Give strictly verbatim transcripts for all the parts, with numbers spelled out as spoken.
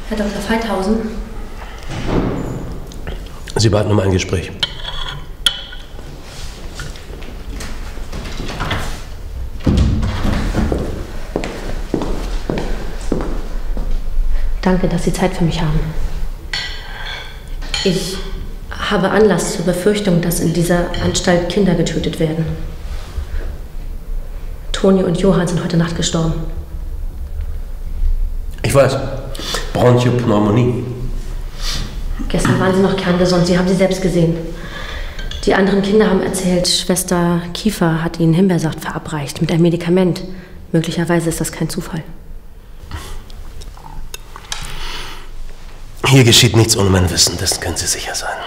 Herr Doktor Veithausen? Sie baten um ein Gespräch. Danke, dass Sie Zeit für mich haben. Ich habe Anlass zur Befürchtung, dass in dieser Anstalt Kinder getötet werden. Toni und Johann sind heute Nacht gestorben. Ich weiß. Bronchopneumonie. Gestern waren sie noch kerngesund. Sie haben sie selbst gesehen. Die anderen Kinder haben erzählt, Schwester Kiefer hat ihnen Himbeersaft verabreicht mit einem Medikament. Möglicherweise ist das kein Zufall. Hier geschieht nichts ohne mein Wissen, dessen können Sie sicher sein.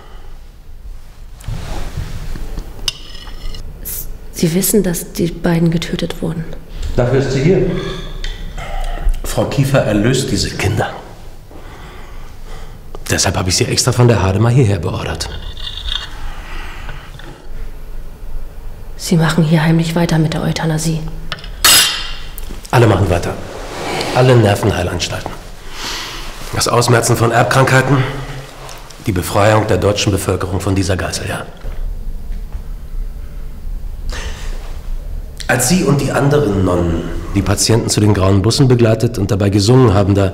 Sie wissen, dass die beiden getötet wurden. Dafür ist sie hier. Frau Kiefer erlöst diese Kinder. Deshalb habe ich sie extra von der Hademar hierher beordert. Sie machen hier heimlich weiter mit der Euthanasie. Alle machen weiter. Alle Nervenheilanstalten. Das Ausmerzen von Erbkrankheiten, die Befreiung der deutschen Bevölkerung von dieser Geißel, ja. Als Sie und die anderen Nonnen die Patienten zu den grauen Bussen begleitet und dabei gesungen haben, da,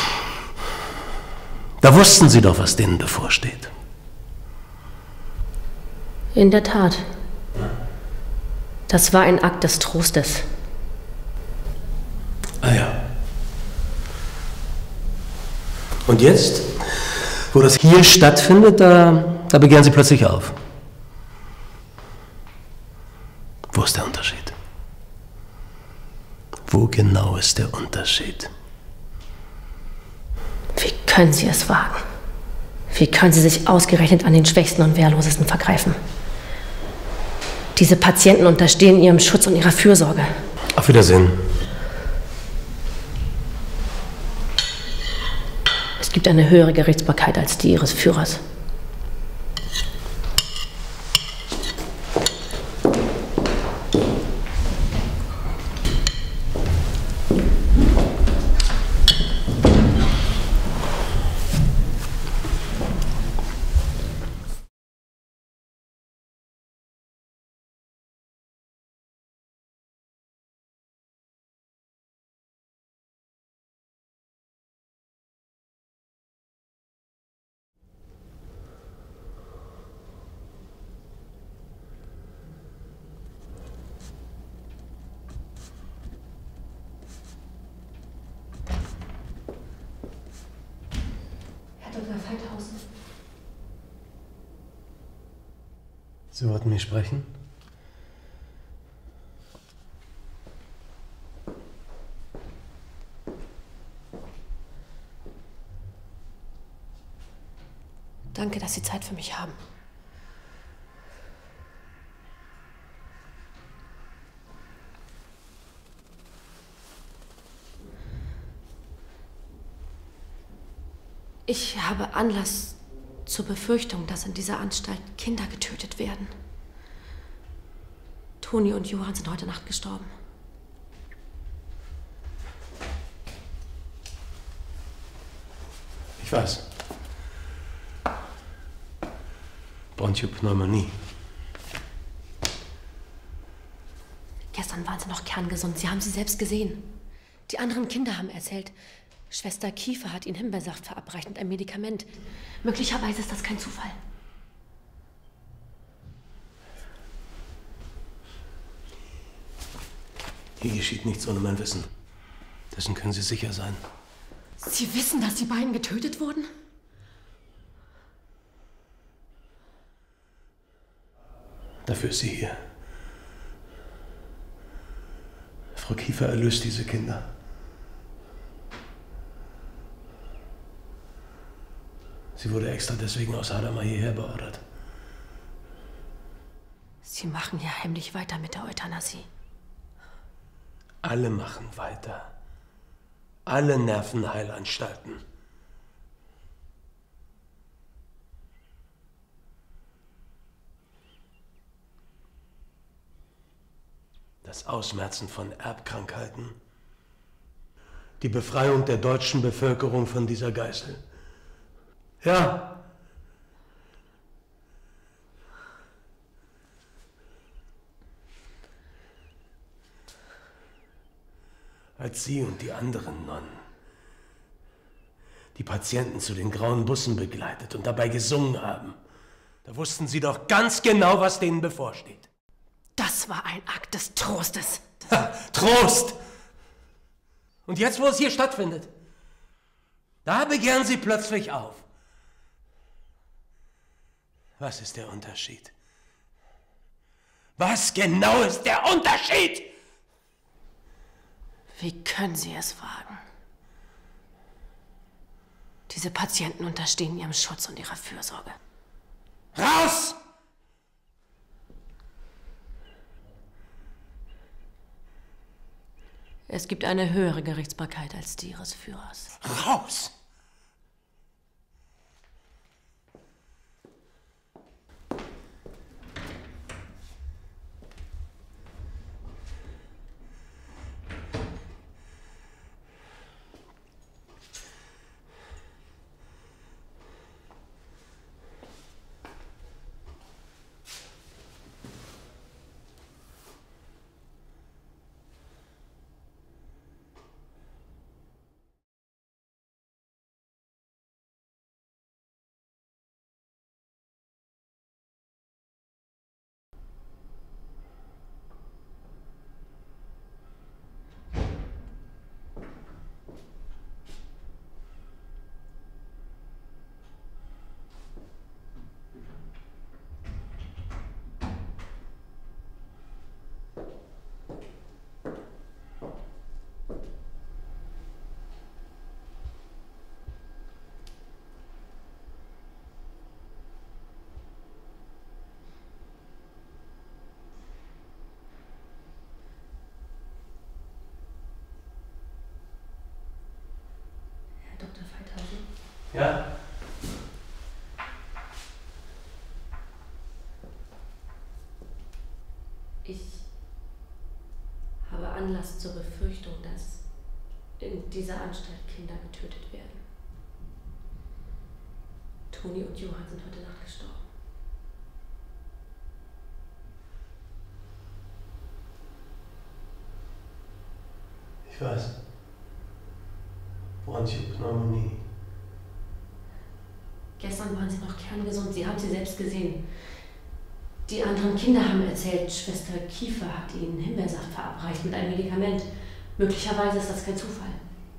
da wussten Sie doch, was denen bevorsteht. In der Tat. Das war ein Akt des Trostes. Ah ja. Und jetzt, wo das hier stattfindet, da, da begehren Sie plötzlich auf. Wo ist der Unterschied? Wo genau ist der Unterschied? Wie können Sie es wagen? Wie können Sie sich ausgerechnet an den Schwächsten und Wehrlosesten vergreifen? Diese Patienten unterstehen Ihrem Schutz und Ihrer Fürsorge. Auf Wiedersehen. Es gibt eine höhere Gerichtsbarkeit als die Ihres Führers. Veithausen. Sie wollten mich sprechen? Danke, dass Sie Zeit für mich haben. Ich habe Anlass zur Befürchtung, dass in dieser Anstalt Kinder getötet werden. Toni und Johann sind heute Nacht gestorben. Ich weiß. Bronchopneumonie. Gestern waren sie noch kerngesund. Sie haben sie selbst gesehen. Die anderen Kinder haben erzählt, Schwester Kiefer hat ihnen Himbeersaft verabreicht mit einem Medikament. Möglicherweise ist das kein Zufall. Hier geschieht nichts ohne mein Wissen. Dessen können Sie sicher sein. Sie wissen, dass die beiden getötet wurden? Dafür ist sie hier. Frau Kiefer erlöst diese Kinder. Sie wurde extra deswegen aus Hadamar hierher beordert. Sie machen ja heimlich weiter mit der Euthanasie. Alle machen weiter. Alle Nervenheilanstalten. Das Ausmerzen von Erbkrankheiten, Die Befreiung der deutschen Bevölkerung von dieser Geißel. Ja. Als Sie und die anderen Nonnen die Patienten zu den grauen Bussen begleitet und dabei gesungen haben, da wussten Sie doch ganz genau, was denen bevorsteht. Das war ein Akt des Trostes. Ha, Trost! Und jetzt, wo es hier stattfindet, da begehren Sie plötzlich auf. Was ist der Unterschied? Was genau ist der Unterschied? Wie können Sie es wagen? Diese Patienten unterstehen Ihrem Schutz und Ihrer Fürsorge. Raus! Es gibt eine höhere Gerichtsbarkeit als die Ihres Führers. Raus! Doktor Feithausen? Ja? Ich habe Anlass zur Befürchtung, dass in dieser Anstalt Kinder getötet werden. Toni und Johann sind heute Nacht gestorben. Ich weiß. Bronchopneumonie. Gestern waren sie noch kerngesund, Sie haben sie selbst gesehen. Die anderen Kinder haben erzählt, Schwester Kiefer hat ihnen Himbeersaft verabreicht mit einem Medikament. Möglicherweise ist das kein Zufall.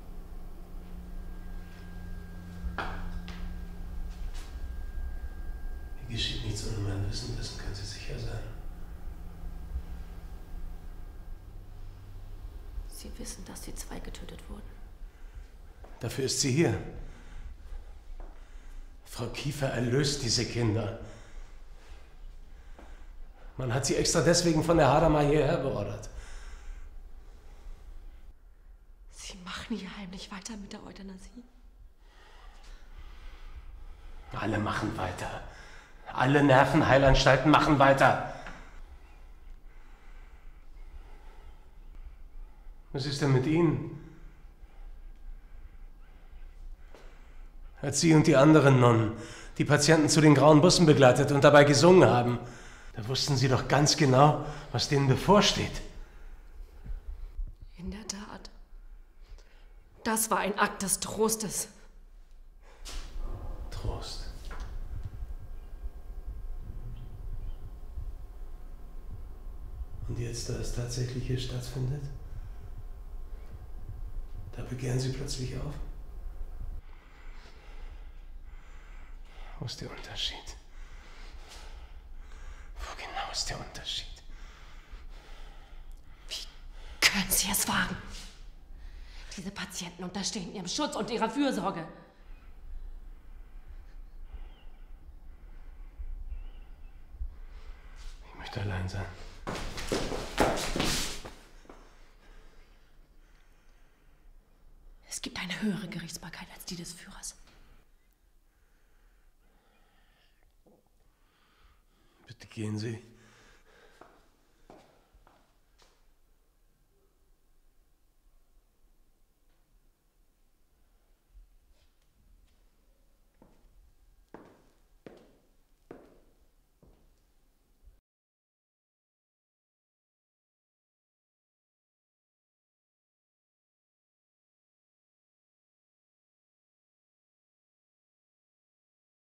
Hier geschieht nichts ohne mein Wissen, dessen können Sie sicher sein. Sie wissen, dass die zwei getötet wurden. Dafür ist sie hier. Frau Kiefer erlöst diese Kinder. Man hat sie extra deswegen von der Hadamar hierher beordert. Sie machen hier heimlich weiter mit der Euthanasie? Alle machen weiter. Alle Nervenheilanstalten machen weiter. Was ist denn mit Ihnen? Als Sie und die anderen Nonnen die Patienten zu den grauen Bussen begleitet und dabei gesungen haben, da wussten Sie doch ganz genau, was denen bevorsteht. In der Tat. Das war ein Akt des Trostes. Trost. Und jetzt, da es tatsächlich hier stattfindet, da begehren Sie plötzlich auf? Wo ist der Unterschied? Wo genau ist der Unterschied? Wie können Sie es wagen? Diese Patienten unterstehen Ihrem Schutz und Ihrer Fürsorge. Ich möchte allein sein. Es gibt eine höhere Gerichtsbarkeit als die des Führers. Bitte gehen Sie.